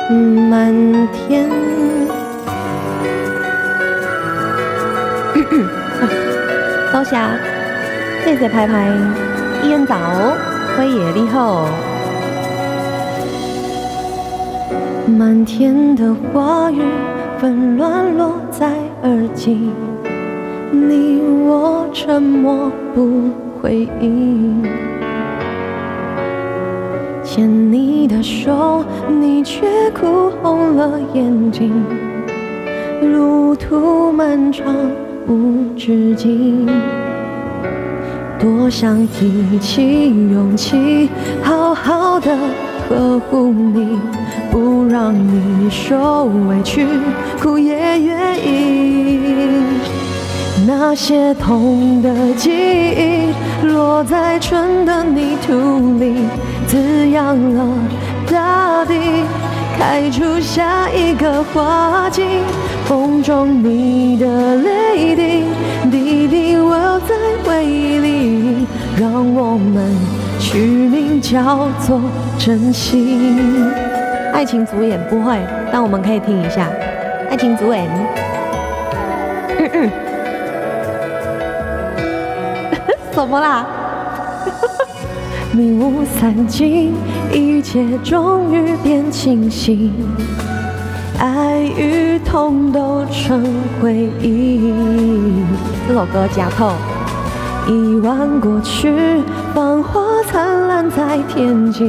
漫天。多谢，谢谢拍拍，一人早，辉爷你好。漫天的花雨纷乱落在耳际，你我沉默不回应。牵你的手，你却哭红了眼睛。路途漫长无止境，多想提起勇气，好好的呵护你，不让你受委屈，哭也愿意。那些痛的记忆，落在春的泥土里，滋养了大地，开出下一个花季。风中你的泪滴，滴滴我在回忆里，让我们取名叫做珍惜。爱情主演不会，但我们可以听一下。爱情主演，什么啦？迷雾散尽，一切终于变清晰。爱与痛都成回忆。这首歌假透，遗忘过去，繁花灿烂在天际，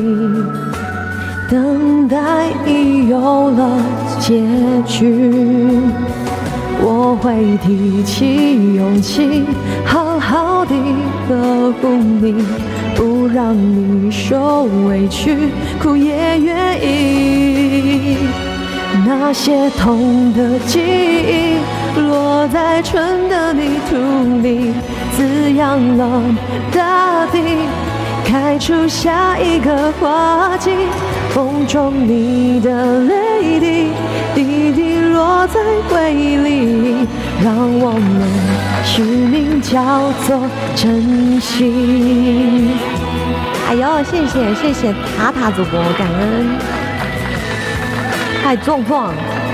等待已有了结局。我会提起勇气，好好地呵护你，不让你受委屈，哭也愿意。那些痛的记忆，落在春的泥土里，滋养了大地，开出下一个花季。风中你的泪滴，滴滴落在回忆里，让我们取名叫做珍惜。哎呦，谢谢塔塔主播，感恩。太壮壮，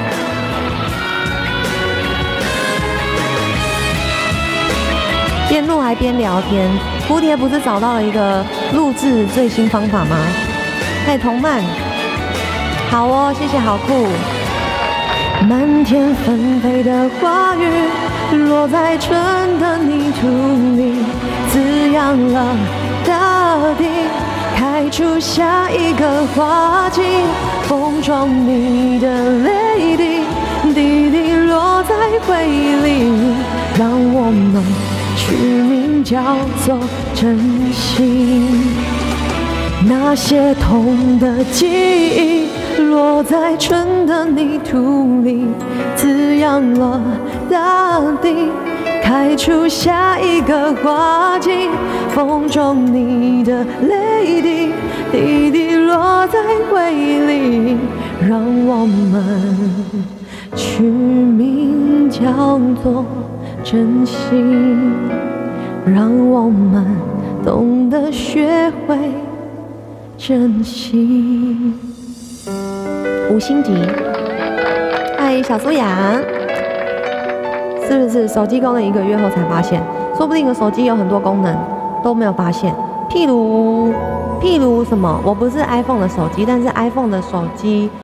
边录还边聊天。蝴蝶不是找到了一个录制最新方法吗？太同漫，好哦，谢谢好酷。漫天纷飞的花雨，落在春的泥土里，滋养了大地，开出下一个花季。风中你的泪滴，滴滴落在回忆里，让我们取名叫做珍惜。那些痛的记忆，落在春的泥土里，滋养了大地，开出下一个花季。风中你的泪滴，滴滴落在回忆里，让我们取名叫做珍惜，让我们懂得学会珍惜。五星级，嗨，小苏阳，是不是手机功能1个月后才发现？说不定我手机有很多功能都没有发现，譬如什么？我不是 iPhone 的手机，但是 iPhone 的手机